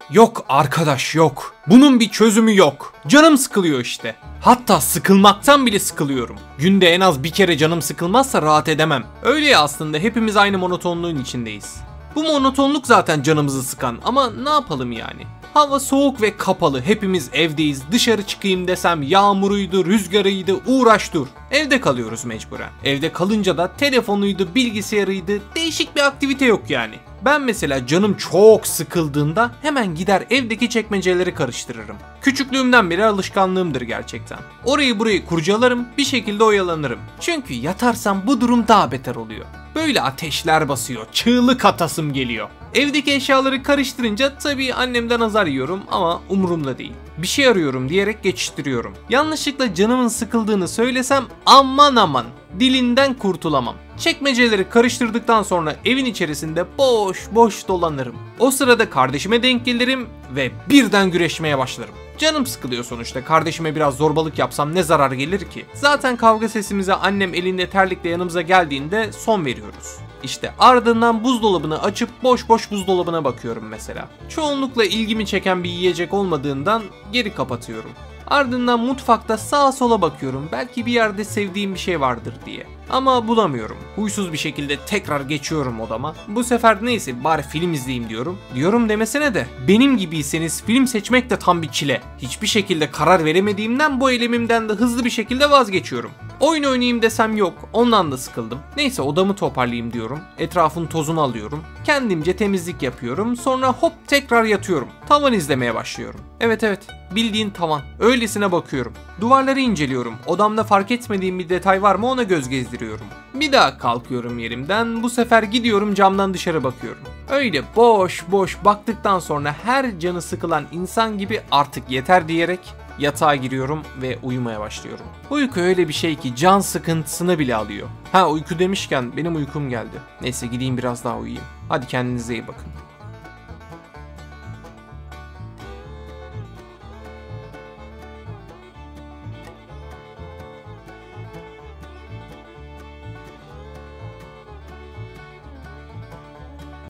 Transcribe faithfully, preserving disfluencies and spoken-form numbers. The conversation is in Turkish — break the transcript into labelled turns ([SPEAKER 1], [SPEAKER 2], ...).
[SPEAKER 1] Yok arkadaş yok. Bunun bir çözümü yok. Canım sıkılıyor işte. Hatta sıkılmaktan bile sıkılıyorum. Günde en az bir kere canım sıkılmazsa rahat edemem. Öyle ya, aslında hepimiz aynı monotonluğun içindeyiz. Bu monotonluk zaten canımızı sıkan ama ne yapalım yani? Hava soğuk ve kapalı, hepimiz evdeyiz. Dışarı çıkayım desem yağmuruydu, rüzgarıydı, uğraş dur. Evde kalıyoruz mecburen. Evde kalınca da telefonuydu, bilgisayarıydı, değişik bir aktivite yok yani. Ben mesela canım çok sıkıldığında hemen gider evdeki çekmeceleri karıştırırım. Küçüklüğümden beri alışkanlığımdır gerçekten. Orayı burayı kurcalarım, bir şekilde oyalanırım. Çünkü yatarsam bu durum daha beter oluyor. Böyle ateşler basıyor, çığlık atasım geliyor. Evdeki eşyaları karıştırınca tabii annemden azar yiyorum ama umurumda değil. Bir şey arıyorum diyerek geçiştiriyorum. Yanlışlıkla canımın sıkıldığını söylesem aman aman dilinden kurtulamam. Çekmeceleri karıştırdıktan sonra evin içerisinde boş boş dolanırım. O sırada kardeşime denk gelirim ve birden güreşmeye başlarım. Canım sıkılıyor sonuçta, kardeşime biraz zorbalık yapsam ne zarar gelir ki? Zaten kavga sesimize annem elinde terlikle yanımıza geldiğinde son veriyoruz. İşte ardından buzdolabını açıp boş boş buzdolabına bakıyorum mesela. Çoğunlukla ilgimi çeken bir yiyecek olmadığından geri kapatıyorum. Ardından mutfakta sağa sola bakıyorum, belki bir yerde sevdiğim bir şey vardır diye. Ama bulamıyorum. Huysuz bir şekilde tekrar geçiyorum odama. Bu sefer neyse bari film izleyeyim diyorum. Diyorum demesine de benim gibiyseniz film seçmek de tam bir çile. Hiçbir şekilde karar veremediğimden bu eylemimden de hızlı bir şekilde vazgeçiyorum. Oyun oynayayım desem yok, ondan da sıkıldım. Neyse odamı toparlayayım diyorum. Etrafın tozunu alıyorum. Kendimce temizlik yapıyorum. Sonra hop tekrar yatıyorum. Tavan izlemeye başlıyorum. Evet evet, bildiğin tavan. Öylesine bakıyorum. Duvarları inceliyorum. Odamda fark etmediğim bir detay var mı ona göz gezdiriyorum. Bir daha kalkıyorum yerimden. Bu sefer gidiyorum camdan dışarı bakıyorum. Öyle boş boş baktıktan sonra her canı sıkılan insan gibi artık yeter diyerek yatağa giriyorum ve uyumaya başlıyorum. Uyku öyle bir şey ki can sıkıntısını bile alıyor. Ha, uyku demişken benim uykum geldi. Neyse gideyim biraz daha uyuyayım. Hadi kendinize iyi bakın.